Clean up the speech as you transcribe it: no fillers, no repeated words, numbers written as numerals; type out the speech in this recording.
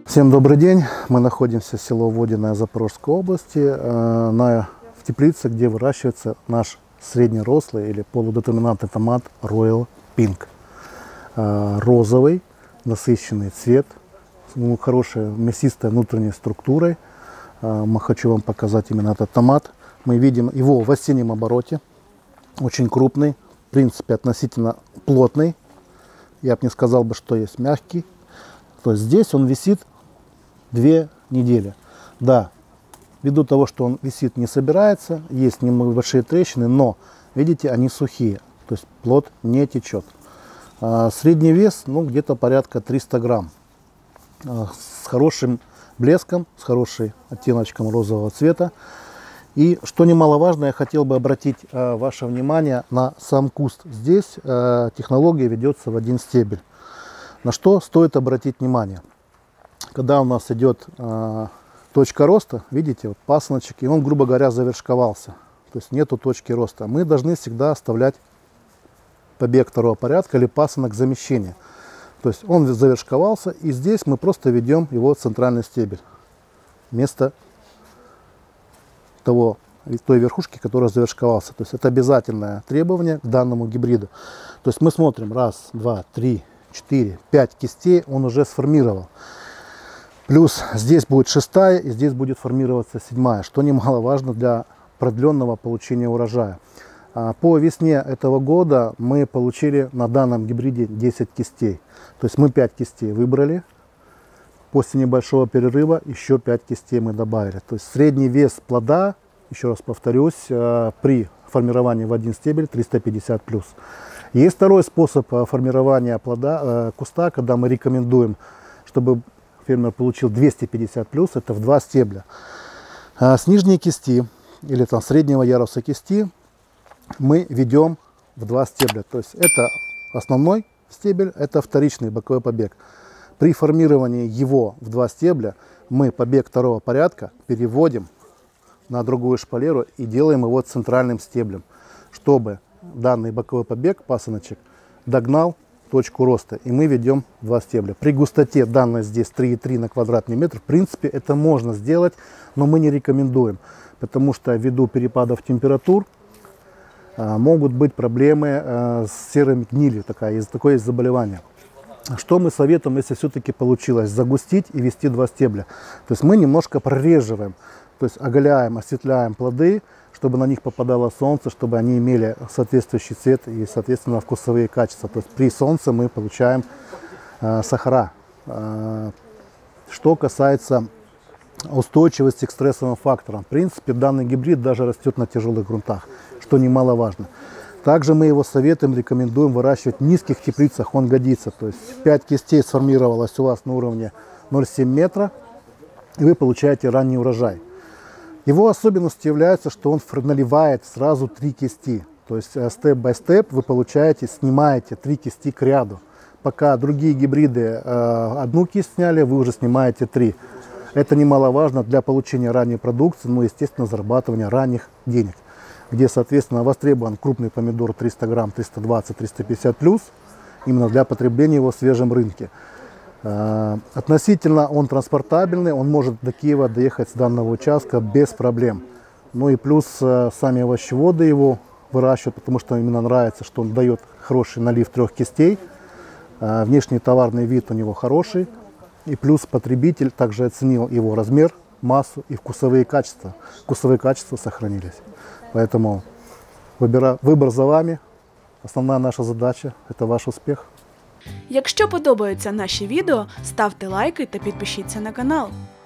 Всем добрый день. Мы находимся в село Водяное Запорожской области, в теплице, где выращивается наш среднерослый или полудетерминантный томат Royal Pink. Розовый, насыщенный цвет, хорошая мясистая внутренней структурой. Хочу вам показать именно этот томат. Мы видим его в осеннем обороте. Очень крупный, в принципе относительно плотный. Я бы не сказал, что есть мягкий. То есть здесь он висит 2 недели. Да, ввиду того, что он висит, не собирается, есть небольшие трещины, но, видите, они сухие, то есть плод не течет. Средний вес, где-то порядка 300 грамм. С хорошим блеском, с хорошим оттеночком розового цвета. И, что немаловажно, я хотел бы обратить ваше внимание на сам куст. Здесь технология ведется в один стебель. На что стоит обратить внимание? Когда у нас идет точка роста, видите, вот пасыночек, и он, грубо говоря, завершковался. То есть нету точки роста. Мы должны всегда оставлять побег второго порядка или пасынок замещения. То есть он завершковался, и здесь мы просто ведем его центральный стебель. Вместо той верхушки, которая завершковался. То есть это обязательное требование к данному гибриду. То есть мы смотрим 1, 2, 3, 4, 5 кистей он уже сформировал. Плюс здесь будет 6-я и здесь будет формироваться 7-я, что немаловажно для продленного получения урожая. По весне этого года мы получили на данном гибриде 10 кистей. То есть мы 5 кистей выбрали. После небольшого перерыва еще 5 кистей мы добавили. То есть средний вес плода, еще раз повторюсь, при формировании в один стебель 350+. Есть второй способ формирования куста, когда мы рекомендуем, чтобы фермер получил 250+, это в 2 стебля. С нижней кисти или среднего яруса кисти мы ведем в 2 стебля. То есть это основной стебель, это вторичный боковой побег. При формировании его в 2 стебля мы побег второго порядка переводим на другую шпалеру и делаем его центральным стеблем, чтобы данный боковой побег, пасыночек, догнал точку роста, и мы ведем 2 стебля. При густоте данной здесь 3,3 на квадратный метр, в принципе, это можно сделать, но мы не рекомендуем, потому что ввиду перепадов температур могут быть проблемы с серой гнилью, такое есть заболевание. Что мы советуем, если все-таки получилось загустить и вести 2 стебля? То есть мы немножко прореживаем, то есть оголяем, осветляем плоды, чтобы на них попадало солнце, чтобы они имели соответствующий цвет и, соответственно, вкусовые качества. То есть при солнце мы получаем сахара. Что касается устойчивости к стрессовым факторам, в принципе, данный гибрид даже растет на тяжелых грунтах, что немаловажно. Также мы его советуем, рекомендуем выращивать в низких теплицах, он годится. То есть 5 кистей сформировалось у вас на уровне 0,7 метра, и вы получаете ранний урожай. Его особенностью является, что он наливает сразу 3 кисти. То есть степ-бай-степ вы снимаете 3 кисти к ряду. Пока другие гибриды 1 кисть сняли, вы уже снимаете 3. Это немаловажно для получения ранней продукции, естественно, зарабатывания ранних денег, где, соответственно, востребован крупный помидор 300 грамм, 320, 350+, именно для потребления его в свежем рынке. Относительно он транспортабельный, он может до Киева доехать с данного участка без проблем. И плюс сами овощеводы его выращивают, потому что именно нравится, что он дает хороший налив 3 кистей. Внешний товарный вид у него хороший. И плюс потребитель также оценил его размер, массу и вкусовые качества. Вкусовые качества сохранились. Поэтому выбор за вами. Основная наша задача – это ваш успех. Якщо подобаються наші відео, ставте лайки та підпишіться на канал.